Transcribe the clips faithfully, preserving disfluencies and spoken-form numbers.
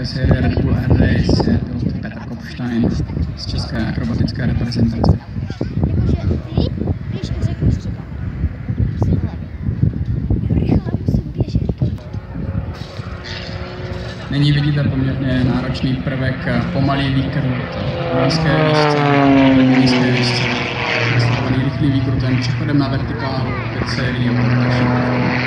série Red Bull Air Race je pilot Petr Kopstein z české akrobatické reprezentace. Nyní vidíte poměrně náročný prvek, pomalý výkrut, nízké výšce, nízké výšce, nastavený rychlým výkrutem, přechodem na vertikálu, pět sérií orientačních prvků.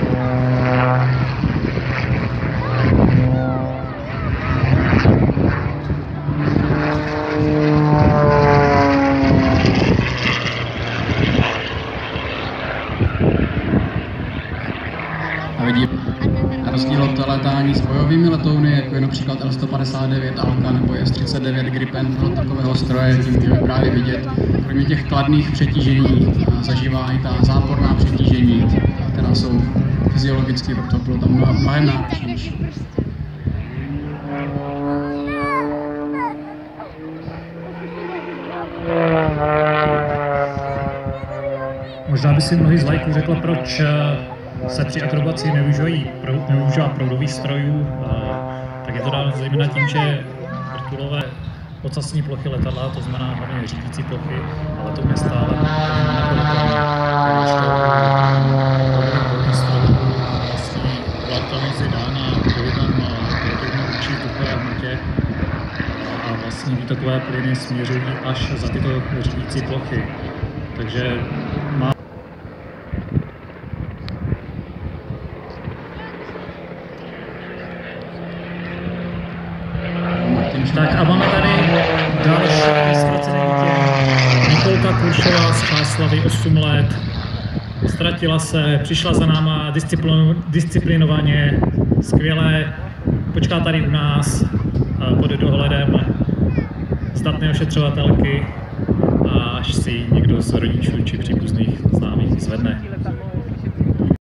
A vidím rozdíl od létání s bojovými letouny, jako je například L sto padesát devět Alka nebo S třicet devět Gripen, pro takového stroje, tím můžeme právě vidět, kromě těch kladných přetížení zažívá i ta záporná přetížení, která jsou fyziologicky pro toho pilota mnohem náročnější. Možná by si mnohý z laiků řekl, proč se při akrobaci nevyužívá proudových strojů, tak je to dáno zejména tím, že vrtulové ocasní plochy letadla, to znamená hlavně řídící plochy, ale to nestále proudových strojů vlastně vládkalnost je dána pohybem letounou vůči vzduchové hmotě a vlastně výtokové plyny směřují až za tyto řídící plochy. Takže má Tak a máme tady další ztracené dítě. Nikolka Kuršová z Čáslavy, osm let. Ztratila se, přišla za náma disciplinovaně, skvěle. Počká tady u nás pod dohledem zdatné ošetřovatelky a až si někdo z rodičů či příbuzných známých zvedne.